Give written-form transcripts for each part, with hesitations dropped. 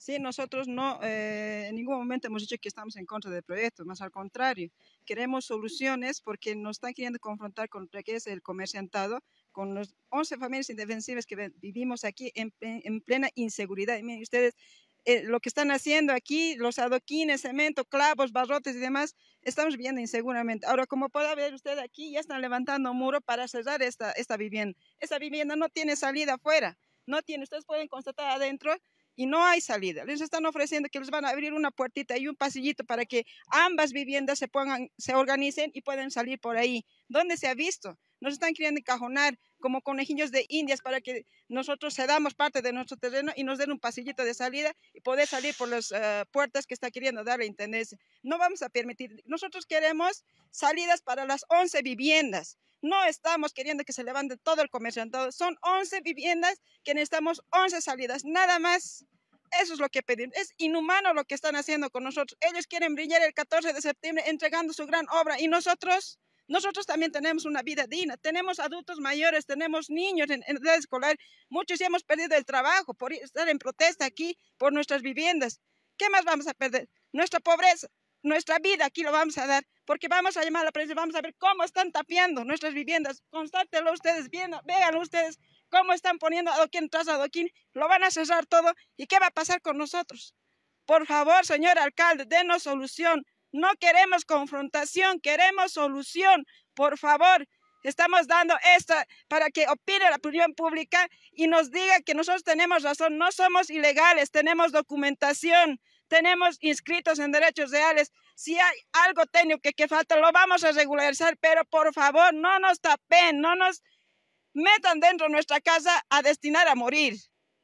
Sí, nosotros no, en ningún momento hemos dicho que estamos en contra del proyecto, más al contrario, queremos soluciones porque nos están queriendo confrontar con lo que es el comerciantado, con los 11 familias indefensibles que vivimos aquí en plena inseguridad. Y miren ustedes, lo que están haciendo aquí, los adoquines, cemento, clavos, barrotes y demás, estamos viviendo inseguramente. Ahora, como puede ver usted aquí, ya están levantando un muro para cerrar esta vivienda. Esa vivienda no tiene salida afuera, no tiene, ustedes pueden constatar adentro, y no hay salida. Les están ofreciendo que les van a abrir una puertita y un pasillito para que ambas viviendas se organicen y puedan salir por ahí. ¿Dónde se ha visto? Nos están queriendo encajonar como conejillos de indias para que nosotros cedamos parte de nuestro terreno y nos den un pasillito de salida y poder salir por las puertas que está queriendo dar la intendencia. No vamos a permitir. Nosotros queremos salidas para las 11 viviendas. No estamos queriendo que se levante todo el comerciantado. Son 11 viviendas que necesitamos 11 salidas, nada más. Eso es lo que pedimos. Es inhumano lo que están haciendo con nosotros. Ellos quieren brillar el 14 de septiembre entregando su gran obra y nosotros también tenemos una vida digna. Tenemos adultos mayores, tenemos niños en edad escolar. Muchos ya hemos perdido el trabajo por estar en protesta aquí por nuestras viviendas. ¿Qué más vamos a perder? Nuestra pobreza, nuestra vida aquí lo vamos a dar, porque vamos a llamar a la prensa, vamos a ver cómo están tapiando nuestras viviendas. Constátenlo ustedes bien, vean ustedes cómo están poniendo adoquín tras adoquín, lo van a cerrar todo. ¿Y qué va a pasar con nosotros? Por favor, señor alcalde, denos solución. No queremos confrontación, queremos solución. Por favor, estamos dando esta para que opine la opinión pública y nos diga que nosotros tenemos razón, no somos ilegales, tenemos documentación, tenemos inscritos en derechos reales. Si hay algo técnico que falta, lo vamos a regularizar, pero por favor, no nos tapen, no nos metan dentro de nuestra casa a destinar a morir.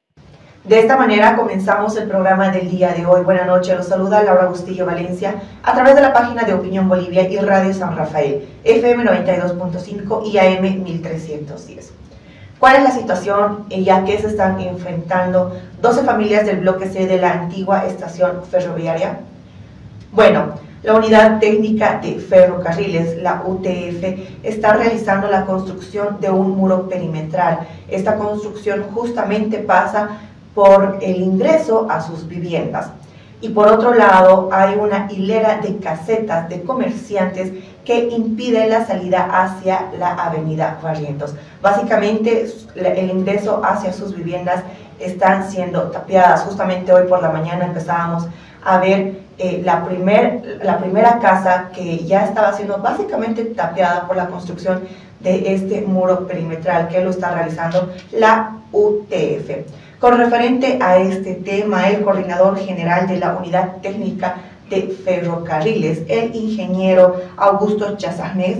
De esta manera comenzamos el programa del día de hoy. Buenas noches, los saluda Laura Bustillo Valencia a través de la página de Opinión Bolivia y Radio San Rafael, FM 92.5 y AM 1310. ¿Cuál es la situación y a qué se están enfrentando 12 familias del bloque C de la antigua estación ferroviaria? Bueno, la Unidad Técnica de Ferrocarriles, la UTF, está realizando la construcción de un muro perimetral. Esta construcción justamente pasa por el ingreso a sus viviendas. Y por otro lado, hay una hilera de casetas de comerciantes que impide la salida hacia la avenida Barrientos. Básicamente, el ingreso hacia sus viviendas están siendo tapiadas. Justamente hoy por la mañana empezábamos a ver la primera casa que ya estaba siendo básicamente tapiada por la construcción de este muro perimetral que lo está realizando la UTF. Con referente a este tema, el coordinador general de la Unidad Técnica de Ferrocarriles, el ingeniero Augusto Chazanés,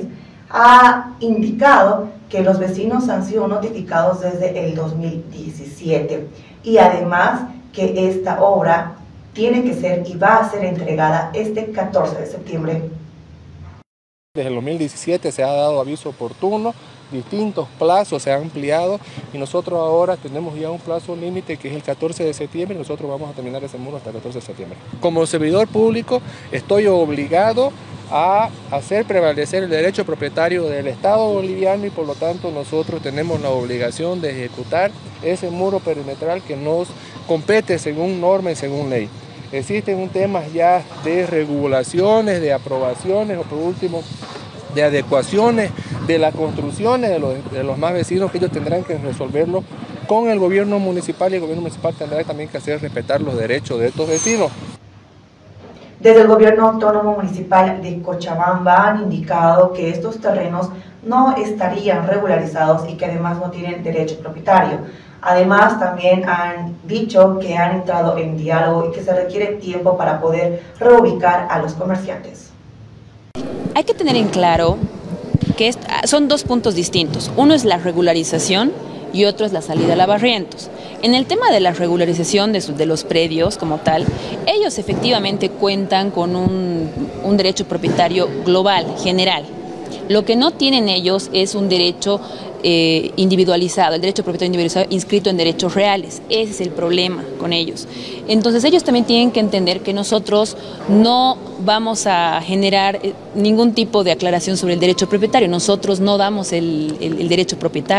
ha indicado que los vecinos han sido notificados desde el 2017 y además que esta obra tiene que ser y va a ser entregada este 14 de septiembre. Desde el 2017 se ha dado aviso oportuno, distintos plazos se han ampliado y nosotros ahora tenemos ya un plazo límite que es el 14 de septiembre y nosotros vamos a terminar ese muro hasta el 14 de septiembre. Como servidor público estoy obligado a hacer prevalecer el derecho propietario del Estado boliviano y por lo tanto nosotros tenemos la obligación de ejecutar ese muro perimetral que nos compete según norma y según ley. Existen un tema ya de regulaciones, de aprobaciones o por último de adecuaciones de las construcciones de los más vecinos que ellos tendrán que resolverlo con el gobierno municipal y el gobierno municipal tendrá también que hacer respetar los derechos de estos vecinos. Desde el gobierno autónomo municipal de Cochabamba han indicado que estos terrenos no estarían regularizados y que además no tienen derecho propietario. Además, también han dicho que han entrado en diálogo y que se requiere tiempo para poder reubicar a los comerciantes. Hay que tener en claro que son dos puntos distintos. Uno es la regularización y otro es la salida a la Barrientos. En el tema de la regularización de los predios como tal, ellos efectivamente cuentan con un derecho propietario global, general. Lo que no tienen ellos es un derecho individualizado, el derecho propietario individualizado inscrito en derechos reales. Ese es el problema con ellos. Entonces ellos también tienen que entender que nosotros no vamos a generar ningún tipo de aclaración sobre el derecho propietario. Nosotros no damos el derecho propietario.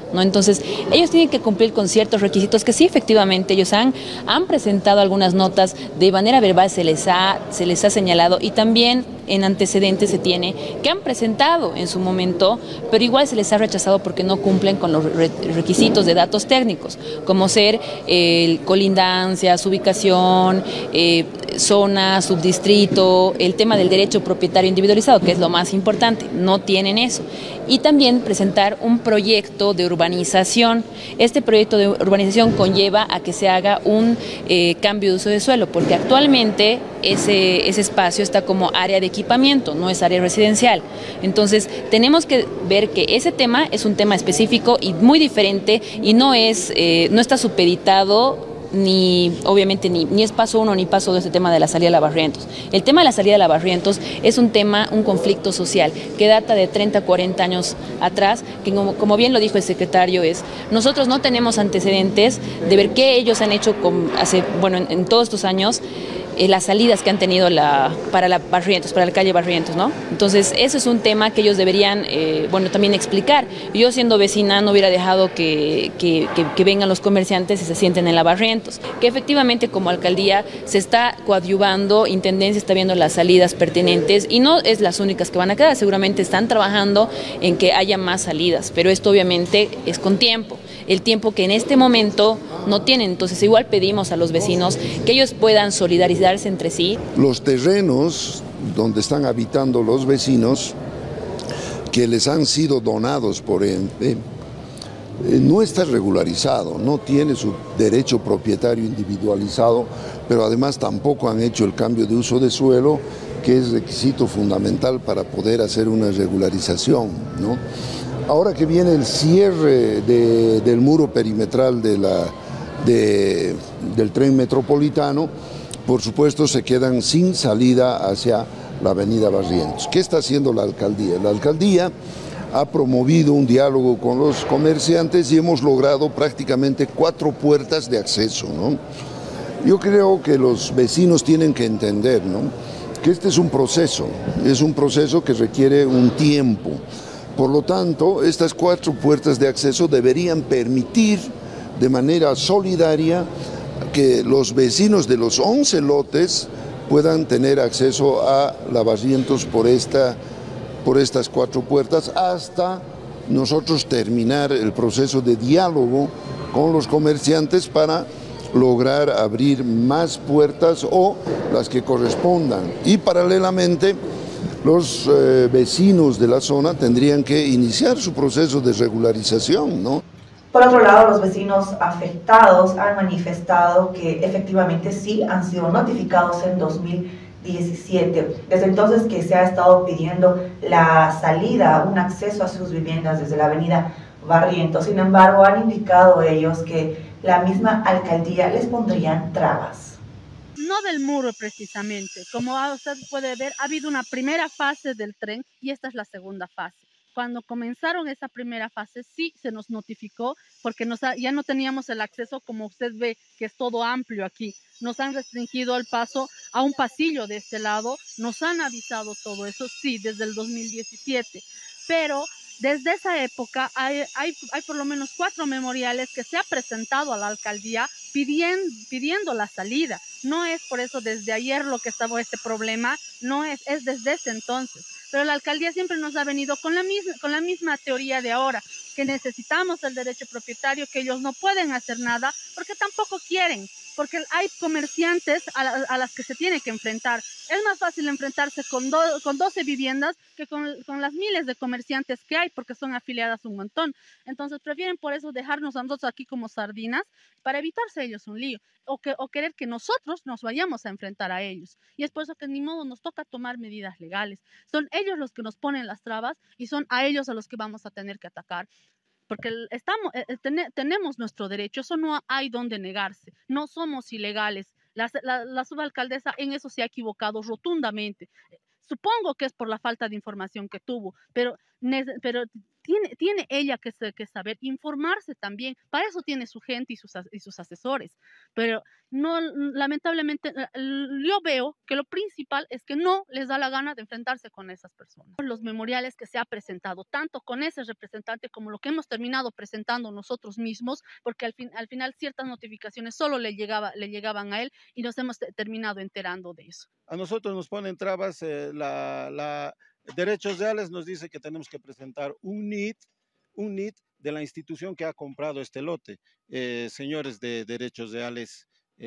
¿no? Entonces, ellos tienen que cumplir con ciertos requisitos que sí, efectivamente, ellos han presentado algunas notas, de manera verbal se les ha señalado, y también en antecedentes se tiene que han presentado en su momento, pero igual se les ha rechazado porque no cumplen con los requisitos de datos técnicos, como ser colindancias, ubicación, zona, subdistrito, el tema del derecho propietario individualizado, que es lo más importante, no tienen eso. Y también presentar un proyecto de urbanización. Este proyecto de urbanización conlleva a que se haga un cambio de uso de suelo, porque actualmente ese espacio está como área de equipamiento, no es área residencial. Entonces, tenemos que ver que ese tema es un tema específico y muy diferente, y no está supeditado obviamente ni es paso 1 ni paso 2 este tema de la salida de la Barrientos. El tema de la salida de la Barrientos es un conflicto social que data de 30, 40 años atrás, que como bien lo dijo el secretario, nosotros no tenemos antecedentes de ver qué ellos han hecho en todos estos años, las salidas que han tenido para la calle Barrientos, ¿no? Entonces, ese es un tema que ellos deberían, también explicar. Yo, siendo vecina, no hubiera dejado que vengan los comerciantes y se sienten en la Barrientos. Que efectivamente, como alcaldía, se está coadyuvando, Intendencia está viendo las salidas pertinentes, y no es las únicas que van a quedar, seguramente están trabajando en que haya más salidas, pero esto obviamente es con tiempo. El tiempo que en este momento no tienen. Entonces, igual pedimos a los vecinos que ellos puedan solidarizarse entre sí. Los terrenos donde están habitando los vecinos, que les han sido donados por ente, no está regularizado, no tiene su derecho propietario individualizado, pero además tampoco han hecho el cambio de uso de suelo, que es requisito fundamental para poder hacer una regularización, ¿no? Ahora que viene el cierre del muro perimetral del tren metropolitano, por supuesto se quedan sin salida hacia la avenida Barrientos. ¿Qué está haciendo la alcaldía? La alcaldía ha promovido un diálogo con los comerciantes y hemos logrado prácticamente 4 puertas de acceso, ¿no? Yo creo que los vecinos tienen que entender, ¿no?, que este es un proceso que requiere un tiempo. Por lo tanto, estas 4 puertas de acceso deberían permitir de manera solidaria que los vecinos de los 11 lotes puedan tener acceso a la Barrientos por estas 4 puertas, hasta nosotros terminar el proceso de diálogo con los comerciantes para lograr abrir más puertas o las que correspondan. Y paralelamente, los vecinos de la zona tendrían que iniciar su proceso de regularización, ¿no? Por otro lado, los vecinos afectados han manifestado que efectivamente sí han sido notificados en 2017. Desde entonces que se ha estado pidiendo la salida, un acceso a sus viviendas desde la avenida Barrientos. Sin embargo, han indicado ellos que la misma alcaldía les pondrían trabas. No del muro precisamente, como usted puede ver, ha habido una primera fase del tren y esta es la segunda fase. Cuando comenzaron esa primera fase sí se nos notificó, porque ya no teníamos el acceso, como usted ve que es todo amplio aquí. Nos han restringido el paso a un pasillo de este lado, nos han avisado todo eso, sí, desde el 2017, pero desde esa época hay por lo menos 4 memoriales que se ha presentado a la alcaldía pidiendo la salida. No es por eso desde ayer lo que estaba este problema, no es desde ese entonces. Pero la alcaldía siempre nos ha venido con la misma teoría de ahora, que necesitamos el derecho propietario, que ellos no pueden hacer nada porque tampoco quieren, porque hay comerciantes a las que se tiene que enfrentar. Es más fácil enfrentarse con 12 viviendas que con las miles de comerciantes que hay, porque son afiliadas un montón. Entonces prefieren por eso dejarnos a nosotros aquí como sardinas para evitarse ellos un lío, o querer que nosotros nos vayamos a enfrentar a ellos. Y es por eso que ni modo nos toca tomar medidas legales. Son ellos los que nos ponen las trabas y son a ellos a los que vamos a tener que atacar. Porque tenemos nuestro derecho, eso no hay donde negarse, no somos ilegales. La subalcaldesa en eso se ha equivocado rotundamente. Supongo que es por la falta de información que tuvo, pero tiene ella que saber informarse también. Para eso tiene su gente y sus asesores. Pero no, lamentablemente, yo veo que lo principal es que no les da la gana de enfrentarse con esas personas. Los memoriales que se ha presentado, tanto con ese representante como lo que hemos terminado presentando nosotros mismos, porque al final ciertas notificaciones solo le llegaban a él y nos hemos terminado enterando de eso. A nosotros nos ponen trabas, Derechos Reales nos dice que tenemos que presentar un NIT de la institución que ha comprado este lote. Señores de Derechos Reales,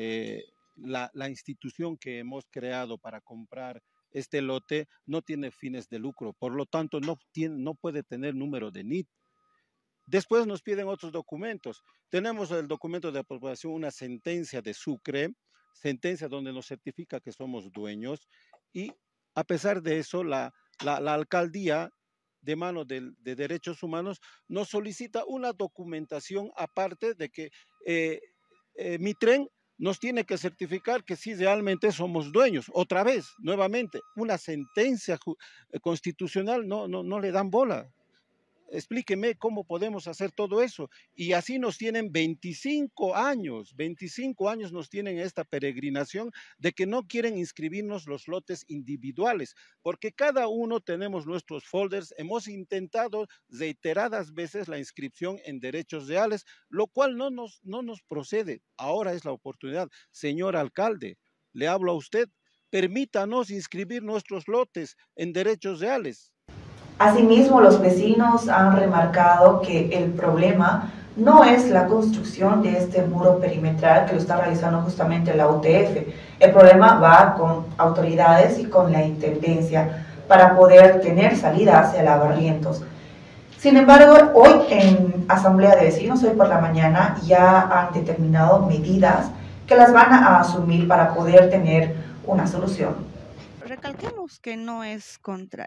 la institución que hemos creado para comprar este lote no tiene fines de lucro, por lo tanto no puede tener número de NIT. Después nos piden otros documentos. Tenemos el documento de aprobación, una sentencia de Sucre, sentencia donde nos certifica que somos dueños, y a pesar de eso, la alcaldía de mano de Derechos Humanos nos solicita una documentación aparte de que Mitren nos tiene que certificar que sí realmente somos dueños. Otra vez, nuevamente, una sentencia constitucional no le dan bola. Explíqueme cómo podemos hacer todo eso. Y así nos tienen 25 años nos tienen esta peregrinación de que no quieren inscribirnos los lotes individuales, porque cada uno tenemos nuestros folders. Hemos intentado reiteradas veces la inscripción en Derechos Reales, lo cual no nos procede. Ahora es la oportunidad. Señor alcalde, le hablo a usted, permítanos inscribir nuestros lotes en Derechos Reales. Asimismo, los vecinos han remarcado que el problema no es la construcción de este muro perimetral que lo está realizando justamente la UTF. El problema va con autoridades y con la intendencia para poder tener salida hacia la Barrientos. Sin embargo, hoy en Asamblea de Vecinos, hoy por la mañana, ya han determinado medidas que las van a asumir para poder tener una solución. Recalquemos que no es contra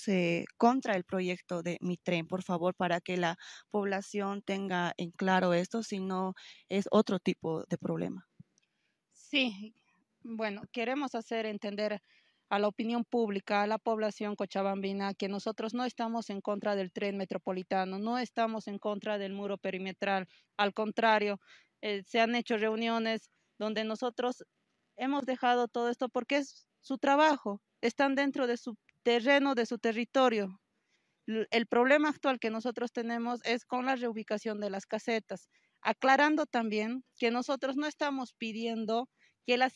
el proyecto de Mitren, por favor, para que la población tenga en claro esto, sino es otro tipo de problema. Sí, bueno, queremos hacer entender a la opinión pública, a la población cochabambina, que nosotros no estamos en contra del tren metropolitano, no estamos en contra del muro perimetral. Al contrario, se han hecho reuniones donde nosotros hemos dejado todo esto porque es su trabajo, están dentro de su terreno, de su territorio. El problema actual que nosotros tenemos es con la reubicación de las casetas, aclarando también que nosotros no estamos pidiendo que las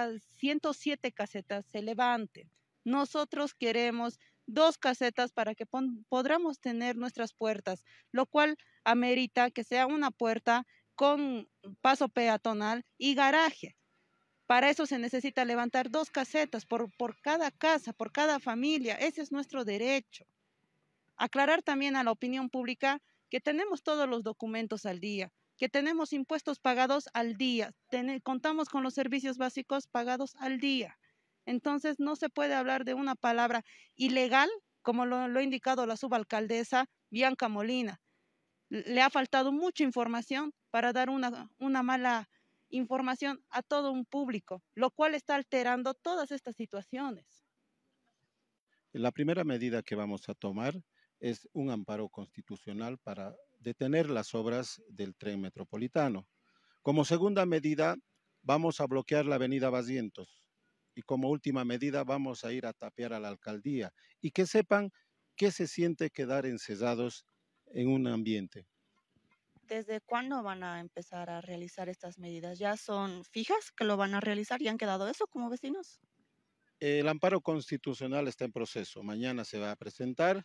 107 casetas se levanten. Nosotros queremos 2 casetas para que podamos tener nuestras puertas, lo cual amerita que sea una puerta con paso peatonal y garaje. Para eso se necesita levantar 2 casetas por cada casa, por cada familia. Ese es nuestro derecho. Aclarar también a la opinión pública que tenemos todos los documentos al día, que tenemos impuestos pagados al día, contamos con los servicios básicos pagados al día. Entonces no se puede hablar de una palabra ilegal, como lo ha indicado la subalcaldesa Bianca Molina. Le ha faltado mucha información para dar una mala información a todo un público, lo cual está alterando todas estas situaciones. La primera medida que vamos a tomar es un amparo constitucional para detener las obras del tren metropolitano. Como segunda medida, vamos a bloquear la avenida Barrientos. Y como última medida, vamos a ir a tapiar a la alcaldía. Y que sepan qué se siente quedar encerrados en un ambiente. ¿Desde cuándo van a empezar a realizar estas medidas? ¿Ya son fijas que lo van a realizar y han quedado eso como vecinos? El amparo constitucional está en proceso. Mañana se va a presentar.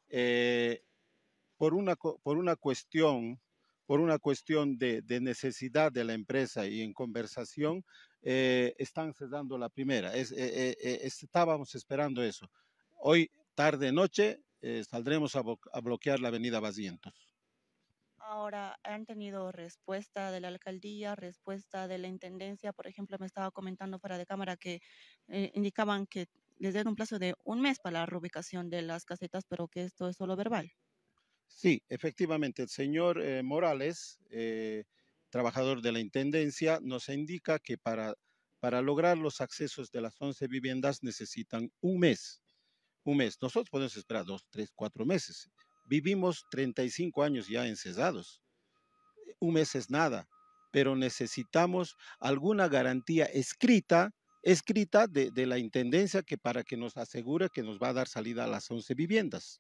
Por una cuestión de necesidad de la empresa y en conversación, están cedando la primera. Estábamos esperando eso. Hoy, tarde, noche, saldremos a bloquear la avenida Barrientos. Ahora, ¿han tenido respuesta de la alcaldía, respuesta de la intendencia? Por ejemplo, me estaba comentando fuera de cámara que indicaban que les den un plazo de 1 mes para la reubicación de las casetas, pero que esto es solo verbal. Sí, efectivamente, el señor Morales, trabajador de la intendencia, nos indica que para lograr los accesos de las 11 viviendas necesitan 1 mes. 1 mes. Nosotros podemos esperar 2, 3, 4 meses. Vivimos 35 años ya encesados. Un mes es nada, pero necesitamos alguna garantía escrita de la Intendencia para que nos asegure que nos va a dar salida a las 11 viviendas.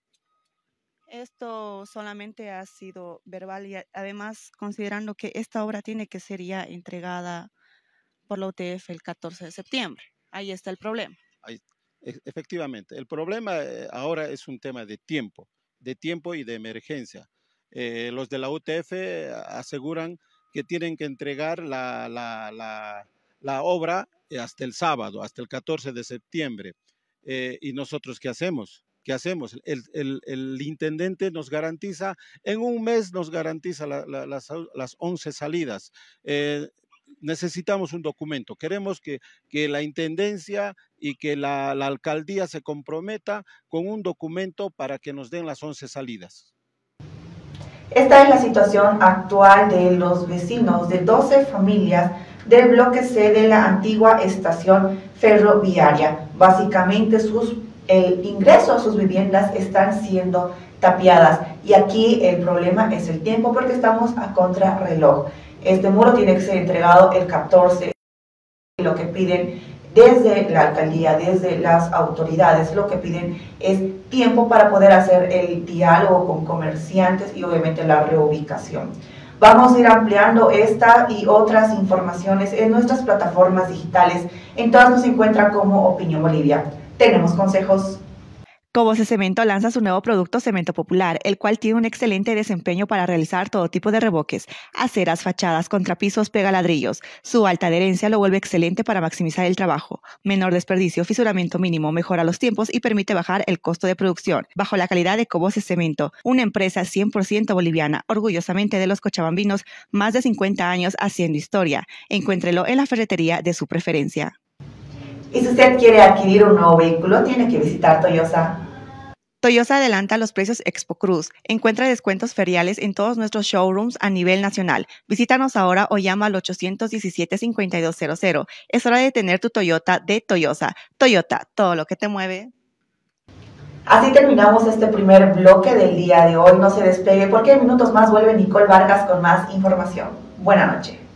Esto solamente ha sido verbal y además considerando que esta obra tiene que ser ya entregada por la UTF el 14 de septiembre. Ahí está el problema. Efectivamente, el problema ahora es un tema de tiempo y de emergencia. Los de la UTF aseguran que tienen que entregar la obra hasta el sábado, hasta el 14 de septiembre. ¿Y nosotros qué hacemos? ¿Qué hacemos? El intendente nos garantiza, en un mes nos garantiza las 11 salidas. Necesitamos un documento. Queremos que la intendencia y que la alcaldía se comprometa con un documento para que nos den las 11 salidas. Esta es la situación actual de los vecinos de 12 familias del bloque C de la antigua estación ferroviaria. Básicamente el ingreso a sus viviendas están siendo tapiadas y aquí el problema es el tiempo porque estamos a contrarreloj. Este muro tiene que ser entregado el 14. Lo que piden desde la alcaldía, desde las autoridades, lo que piden es tiempo para poder hacer el diálogo con comerciantes y obviamente la reubicación. Vamos a ir ampliando esta y otras informaciones en nuestras plataformas digitales. En todas nos encuentran como Opinión Bolivia. Tenemos consejos. Cobose Cemento lanza su nuevo producto Cemento Popular, el cual tiene un excelente desempeño para realizar todo tipo de revoques, aceras, fachadas, contrapisos, pegaladrillos. Su alta adherencia lo vuelve excelente para maximizar el trabajo. Menor desperdicio, fisuramiento mínimo, mejora los tiempos y permite bajar el costo de producción. Bajo la calidad de Cobose Cemento, una empresa 100% boliviana, orgullosamente de los cochabambinos, más de 50 años haciendo historia. Encuéntrelo en la ferretería de su preferencia. Y si usted quiere adquirir un nuevo vehículo, tiene que visitar Toyosa. Toyosa adelanta los precios Expo Cruz. Encuentra descuentos feriales en todos nuestros showrooms a nivel nacional. Visítanos ahora o llama al 817-5200. Es hora de tener tu Toyota de Toyosa. Toyota, todo lo que te mueve. Así terminamos este primer bloque del día de hoy. No se despegue porque en minutos más vuelve Nicole Vargas con más información. Buenas noches.